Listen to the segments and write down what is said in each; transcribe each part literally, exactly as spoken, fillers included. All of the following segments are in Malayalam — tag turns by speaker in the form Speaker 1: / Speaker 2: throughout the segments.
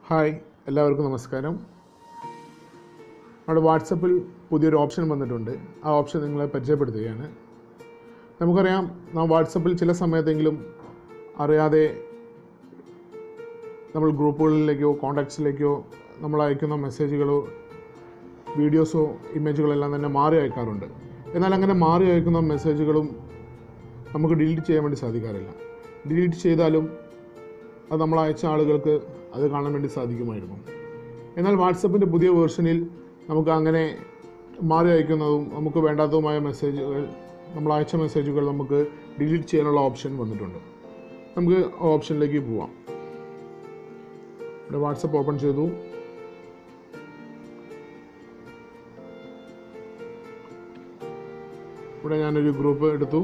Speaker 1: ഹായ്, എല്ലാവർക്കും നമസ്കാരം. നമ്മുടെ വാട്സപ്പിൽ പുതിയൊരു ഓപ്ഷൻ വന്നിട്ടുണ്ട്. ആ ഓപ്ഷൻ നിങ്ങളെ പരിചയപ്പെടുത്തുകയാണ്. നമുക്കറിയാം, നാം വാട്സപ്പിൽ ചില സമയത്തെങ്കിലും അറിയാതെ നമ്മൾ ഗ്രൂപ്പുകളിലേക്കോ കോൺടാക്ട്സിലേക്കോ നമ്മൾ അയക്കുന്ന മെസ്സേജുകളോ വീഡിയോസോ ഇമേജുകളോ എല്ലാം തന്നെ മാറി അയക്കാറുണ്ട്. എന്നാൽ അങ്ങനെ മാറി അയക്കുന്ന മെസ്സേജുകളും നമുക്ക് ഡിലീറ്റ് ചെയ്യാൻ വേണ്ടി സാധിക്കാറില്ല. ഡിലീറ്റ് ചെയ്താലും അത് നമ്മൾ അയച്ച ആളുകൾക്ക് അത് കാണാൻ വേണ്ടി സാധിക്കുമായിരുന്നു. എന്നാൽ വാട്സപ്പിൻ്റെ പുതിയ വേർഷനിൽ നമുക്ക് അങ്ങനെ മാറി അയക്കുന്നതും നമുക്ക് വേണ്ടാത്തതുമായ മെസ്സേജുകൾ, നമ്മൾ അയച്ച മെസ്സേജുകൾ നമുക്ക് ഡിലീറ്റ് ചെയ്യാനുള്ള ഓപ്ഷൻ വന്നിട്ടുണ്ട്. നമുക്ക് ആ ഓപ്ഷനിലേക്ക് പോവാം. ഇവിടെ വാട്സപ്പ് ഓപ്പൺ ചെയ്തു. ഇവിടെ ഞാനൊരു ഗ്രൂപ്പ് എടുത്തു.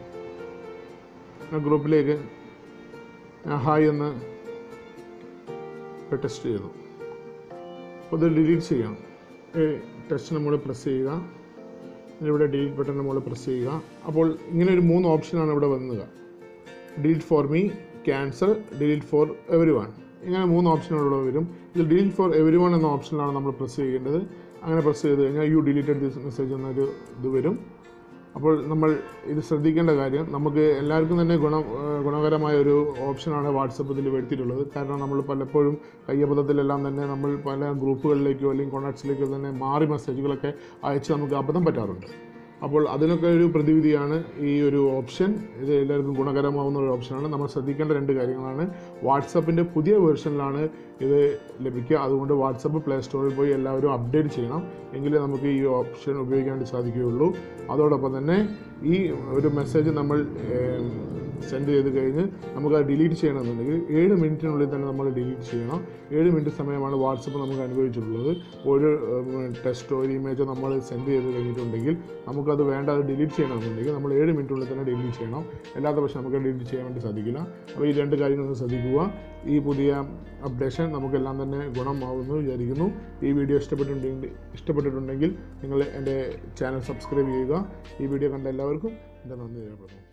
Speaker 1: ആ ഗ്രൂപ്പിലേക്ക് ഞാൻ ഹായ് എന്ന് ടെക്സ്റ്റ് ചെയ്തു. അപ്പോൾ ഇത് ഡിലീറ്റ് ചെയ്യാം. ടെക്സ്റ്റിന് മുകളിൽ പ്രസ് ചെയ്യുക. ഇവിടെ ഡിലീറ്റ് ബട്ടണിന് മുകളിൽ പ്രസ് ചെയ്യുക. അപ്പോൾ ഇങ്ങനെ ഒരു മൂന്ന് ഓപ്ഷനാണ് ഇവിടെ വന്നത്. Delete for me, cancel, delete for everyone. ഇങ്ങനെ മൂന്ന് ഓപ്ഷനുകൾ ഇവിടെ വരും. ഇതിൽ ഡിലീറ്റ് ഫോർ എവരി വൺ എന്ന ഓപ്ഷനിലാണ് നമ്മൾ പ്രസ് ചെയ്യേണ്ടത്. അങ്ങനെ പ്രസ് ചെയ്ത് കഴിഞ്ഞാൽ യു ഡിലീറ്റഡ് ദിസ് മെസ്സേജ് എന്നൊരു ഇത് വരും. അപ്പോൾ നമ്മൾ ഇത് ശ്രദ്ധിക്കേണ്ട കാര്യം, നമുക്ക് എല്ലാവർക്കും തന്നെ ഗുണം ഗുണകരമായ ഒരു ഓപ്ഷനാണ് വാട്സപ്പ് ഇതിൽ വരുത്തിയിട്ടുള്ളത്. കാരണം നമ്മൾ പലപ്പോഴും കയ്യബദ്ധത്തിലെല്ലാം തന്നെ നമ്മൾ പല ഗ്രൂപ്പുകളിലേക്കോ അല്ലെങ്കിൽ കോൺടാക്ട്സിലേക്കോ തന്നെ മാറി മെസ്സേജുകളൊക്കെ അയച്ച് നമുക്ക് അബദ്ധം പറ്റാറുണ്ട്. അപ്പോൾ അതിനൊക്കെ ഒരു പ്രതിവിധിയാണ് ഈ ഒരു ഓപ്ഷൻ. ഇത് എല്ലാവർക്കും ഗുണകരമാവുന്ന ഒരു ഓപ്ഷനാണ്. നമ്മൾ ശ്രദ്ധിക്കേണ്ട രണ്ട് കാര്യങ്ങളാണ്. വാട്സപ്പിൻ്റെ പുതിയ വേർഷനിലാണ് ഇത് ലഭിക്കുക. അതുകൊണ്ട് വാട്സപ്പ് പ്ലേ സ്റ്റോറിൽ പോയി എല്ലാവരും അപ്ഡേറ്റ് ചെയ്യണം. എങ്കിലേ നമുക്ക് ഈ ഓപ്ഷൻ ഉപയോഗിക്കാൻ വേണ്ടി സാധിക്കുകയുള്ളൂ. അതോടൊപ്പം തന്നെ ഈ ഒരു മെസ്സേജ് നമ്മൾ സെൻഡ് ചെയ്ത് കഴിഞ്ഞ് നമുക്ക് അത് ഡിലീറ്റ് ചെയ്യണമെന്നുണ്ടെങ്കിൽ ഏഴ് മിനിറ്റിനുള്ളിൽ തന്നെ നമ്മൾ ഡിലീറ്റ് ചെയ്യണം. ഏഴ് മിനിറ്റ് സമയമാണ് വാട്സപ്പ് നമുക്ക് അനുഭവിച്ചിട്ടുള്ളത്. ഒരു ടെക്സ്റ്റോ ഒരു ഇമേജോ നമ്മൾ സെൻഡ് ചെയ്ത് കഴിഞ്ഞിട്ടുണ്ടെങ്കിൽ നമുക്കത് വേണ്ട, അത് ഡിലീറ്റ് ചെയ്യണമെന്നുണ്ടെങ്കിൽ നമ്മൾ ഏഴ് മിനിറ്റിനുള്ളിൽ തന്നെ ഡിലീറ്റ് ചെയ്യണം. അല്ലാത്ത പക്ഷം നമുക്ക് ഡിലീറ്റ് ചെയ്യാൻ വേണ്ടി സാധിക്കില്ല. അപ്പോൾ ഈ രണ്ട് കാര്യങ്ങളൊന്ന് ശ്രദ്ധിക്കുക. ഈ പുതിയ അപ്ഡേഷൻ നമുക്കെല്ലാം തന്നെ ഗുണമാവുമെന്ന് വിചാരിക്കുന്നു. ഈ വീഡിയോ ഇഷ്ടപ്പെട്ടിട്ടുണ്ടെങ്കിൽ ഇഷ്ടപ്പെട്ടിട്ടുണ്ടെങ്കിൽ നിങ്ങൾ എൻ്റെ ചാനൽ സബ്സ്ക്രൈബ് ചെയ്യുക. ഈ വീഡിയോ കണ്ട എല്ലാവർക്കും എൻ്റെ നന്ദി രേഖപ്പെടുത്തുന്നു.